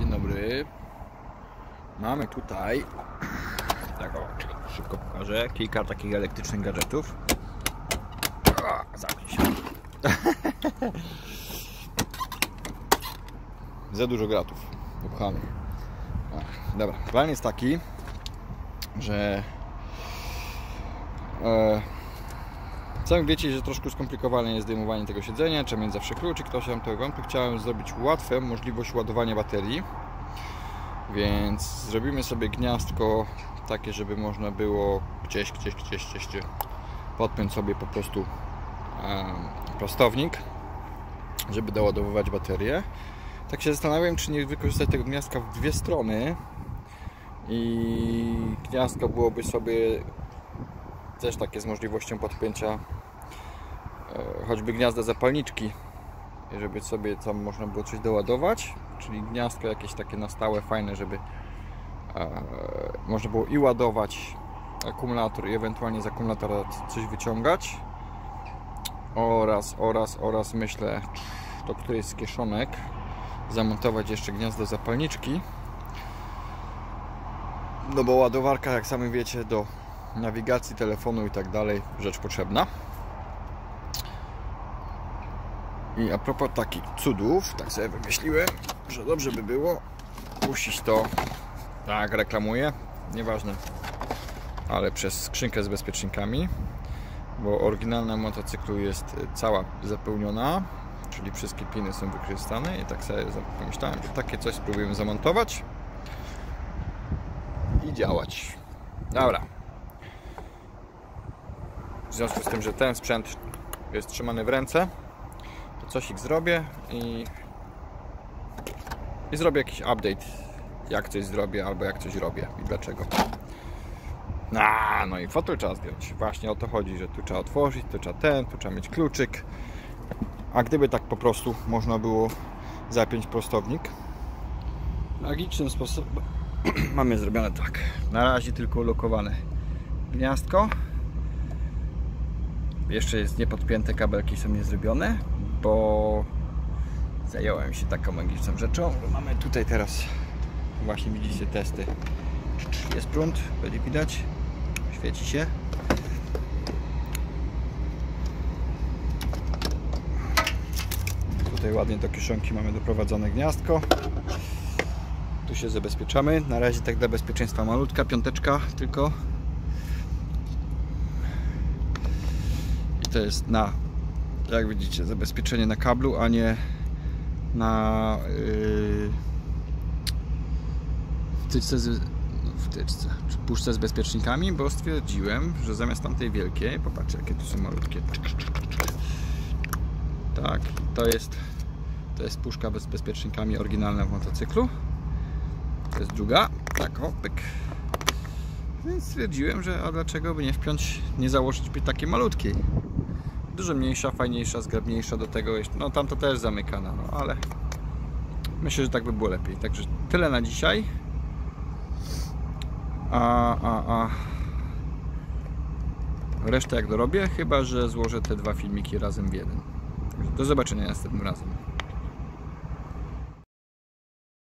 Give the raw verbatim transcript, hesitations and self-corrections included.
Dzień dobry. Mamy tutaj, tak o, szybko pokażę, kilka takich elektrycznych gadżetów. O, zamknij się. Za dużo gratów upchanych. Dobra, plan jest taki, że e, sami wiecie, że troszkę skomplikowane jest zdejmowanie tego siedzenia, trzeba mieć zawsze kluczyk, ktoś tam to wątpił. Chciałem zrobić łatwe możliwość ładowania baterii, więc zrobimy sobie gniazdko takie, żeby można było gdzieś, gdzieś, gdzieś, gdzieś, gdzieś podpiąć sobie po prostu e, prostownik, żeby doładowywać baterię. Tak się zastanawiam, czy nie wykorzystać tego gniazdka w dwie strony i gniazdko byłoby sobie też takie z możliwością podpięcia e, choćby gniazda zapalniczki, żeby sobie tam można było coś doładować, czyli gniazdko jakieś takie na stałe, fajne, żeby e, można było i ładować akumulator i ewentualnie z akumulatora coś wyciągać oraz, oraz, oraz myślę, do którejś z kieszonek zamontować jeszcze gniazdo zapalniczki, no bo ładowarka, jak sami wiecie, do nawigacji telefonu i tak dalej, rzecz potrzebna. I a propos takich cudów, tak sobie wymyśliłem, że dobrze by było puścić to, tak reklamuję, nieważne, ale przez skrzynkę z bezpiecznikami, bo oryginalna motocyklu jest cała zapełniona, czyli wszystkie piny są wykorzystane i tak sobie pomyślałem, że takie coś spróbujemy zamontować i działać. Dobra. W związku z tym, że ten sprzęt jest trzymany w ręce, to coś ich zrobię i, i zrobię jakiś update, jak coś zrobię albo jak coś robię i dlaczego. A, no i fotel trzeba zdjąć. Właśnie o to chodzi, że tu trzeba otworzyć, tu trzeba ten, tu trzeba mieć kluczyk. A gdyby tak po prostu można było zapiąć prostownik magicznym sposobem, mamy zrobione tak. Na razie tylko ulokowane gniazdko. Jeszcze jest niepodpięte, kabelki są niezrobione, bo zająłem się taką magiczną rzeczą. Mamy tutaj teraz, właśnie widzicie, testy. Jest prąd, będzie widać, świeci się. Tutaj ładnie do kieszonki mamy doprowadzone gniazdko. Tu się zabezpieczamy. Na razie tak dla bezpieczeństwa malutka piąteczka tylko. I to jest na, jak widzicie, zabezpieczenie na kablu, a nie na yy, wtyczce z, wtyczce, czy puszce z bezpiecznikami, bo stwierdziłem, że zamiast tamtej wielkiej, popatrzcie jakie tu są malutkie. Tak, to jest to jest puszka z bezpiecznikami oryginalna w motocyklu. To jest druga, tak o, pyk. Więc stwierdziłem, że a dlaczego by nie wpiąć, nie założyć by takiej malutkiej. Dużo mniejsza, fajniejsza, zgrabniejsza do tego jeszcze. No tam to też zamykana, no ale myślę, że tak by było lepiej. Także tyle na dzisiaj. A, a, a resztę jak dorobię, chyba że złożę te dwa filmiki razem w jeden. Do zobaczenia następnym razem.